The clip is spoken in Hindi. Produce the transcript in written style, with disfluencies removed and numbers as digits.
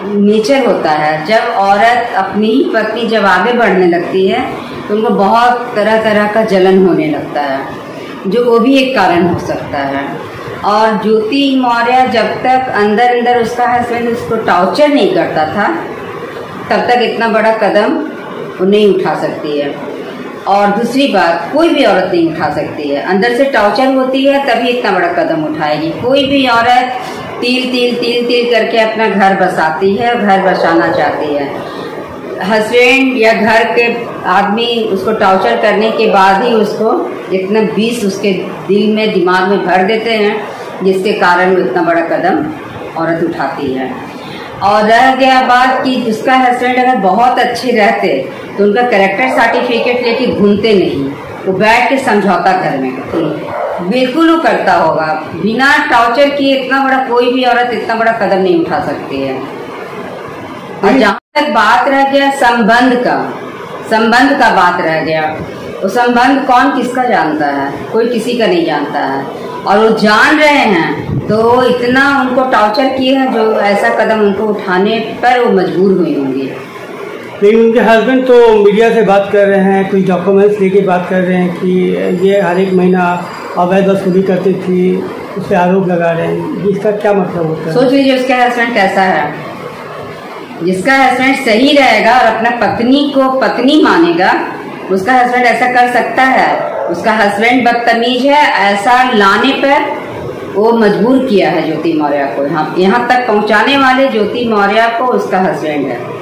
नेचर होता है। जब औरत अपनी ही पत्नी जब आगे बढ़ने लगती है तो उनको बहुत तरह तरह का जलन होने लगता है, जो वो भी एक कारण हो सकता है। और ज्योति मौर्य जब तक अंदर अंदर उसका हस्बैंड उसको टॉर्चर नहीं करता था तब तक इतना बड़ा कदम वो नहीं उठा सकती है। और दूसरी बात, कोई भी औरत नहीं उठा सकती है। अंदर से टॉर्चर होती है तभी इतना बड़ा कदम उठाएगी। कोई भी औरत तिल तिल तिल तिल करके अपना घर बसाती है, घर बसाना चाहती है। हस्बैंड या घर के आदमी उसको टॉर्चर करने के बाद ही उसको इतना विष उसके दिल में दिमाग में भर देते हैं, जिसके कारण वो इतना बड़ा कदम औरत उठाती है। और रह गया बात कि उसका हस्बैंड अगर बहुत अच्छे रहते तो उनका कैरेक्टर सर्टिफिकेट लेके घूमते नहीं, वो बैठ के समझौता घर में करते। बिल्कुल वो करता होगा। बिना टॉर्चर किए इतना बड़ा कोई भी औरत इतना बड़ा कदम नहीं उठा सकती है। और जहाँ तक बात रह गया संबंध का बात रह गया, वो संबंध कौन किसका जानता है? कोई किसी का नहीं जानता है। और वो जान रहे हैं तो इतना उनको टॉर्चर किए हैं जो ऐसा कदम उनको उठाने पर वो मजबूर हुई होंगी। लेकिन उनके हस्बैंड तो मीडिया से बात कर रहे हैं, कुछ डॉक्यूमेंट्स लेके बात कर रहे हैं कि ये हर एक महीना अवैध वसूली करती थी, उस पर आरोप लगा रहे हैं। इसका क्या मतलब होता है? सोच लीजिए उसका हस्बैंड कैसा है। जिसका हस्बैंड सही रहेगा और अपना पत्नी को पत्नी मानेगा, उसका हस्बैंड ऐसा कर सकता है। उसका हस्बैंड बदतमीज है, ऐसा लाने पर वो मजबूर किया है ज्योति मौर्य को। यहाँ तक पहुँचाने वाले ज्योति मौर्य को उसका हस्बैंड है।